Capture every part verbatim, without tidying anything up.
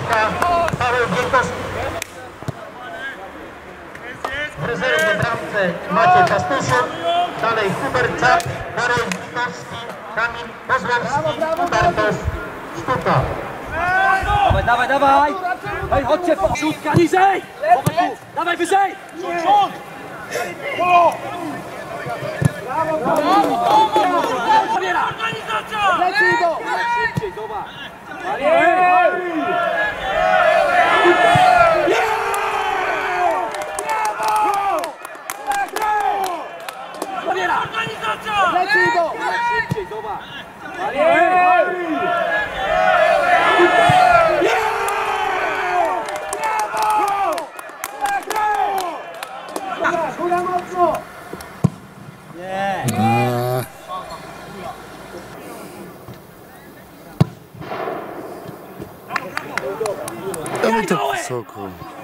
Paweł Giekowski. W rezerwie bramce Maciej Pastusiuk, dalej Hubert Czap, Marek Witowski, Kamil Kozłowski i Bartosz Sztuka. Dawaj, dawaj, dawaj! Hej, chodźcie, szóstka niżej! Dawaj, wyżej! Przód! Brawo, brawo! Organizacja! Lepiej go! Szybciej, zobacz! Organizacja! Lepiej go! Szybciej, zobacz! Góra mocno! Nie! Dawaj tak wysoko.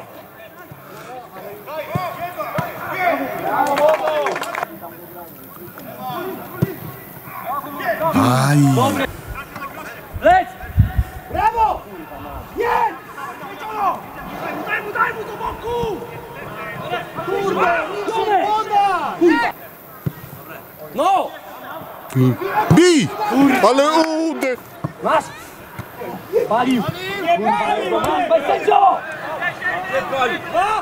Aj! Leć! Brawo! Jest! Daj mu, daj mu do boku! Kurwa! Podaj! No! Bij! Ale ude! Masz! Palił! Kurwa, bez sędzio! Nie pali!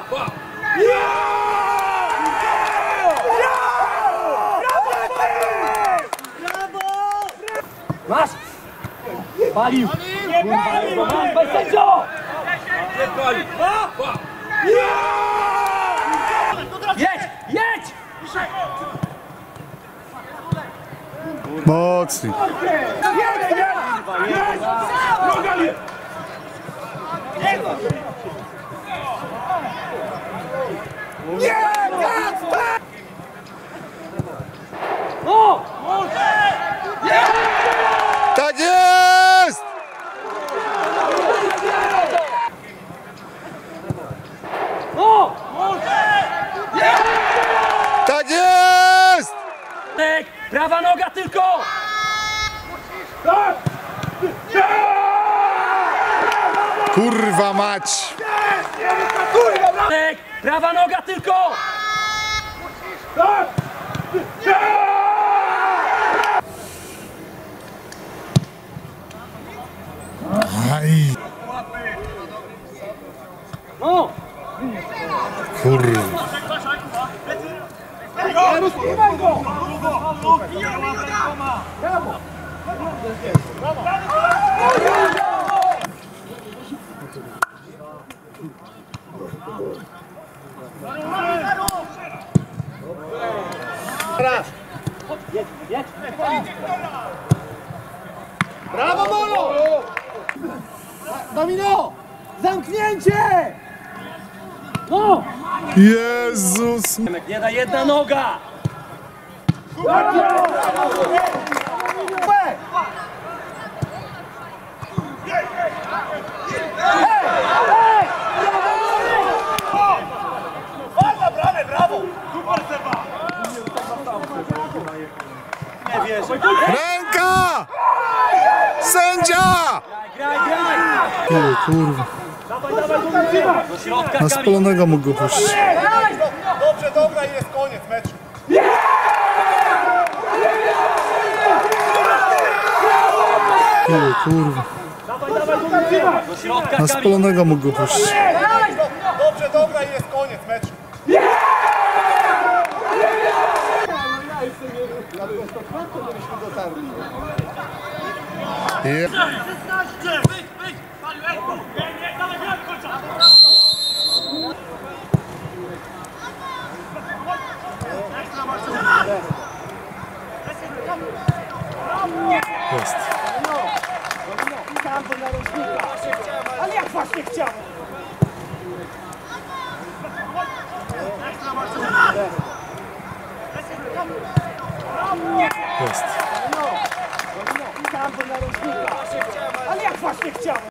Masz! Palił! Kurwa, bez sędzio! Nie pali! Jedź! Jedź! Mocniej! O! Tak jest! O! Tak jest! Prawa noga tylko! Kurwa mać! Prawa noga tylko! Aj! No! Kurwa! Brawo, Molo! Domino! Zamknięcie! No! Jezus! Nie da jedna noga! Ręka! Sędzia! Graj, graj! Ile kurwa? Do środka, Na spalonego mógł go puścić. Dobrze, dobra i jest koniec meczu. Ile kurwa? do środka, Na spalonego mógł go puścić. Dobrze, dobra i jest koniec meczu. Je... Jest. Ale jak właśnie chciałem? Jest. Ale jak właśnie chciałem?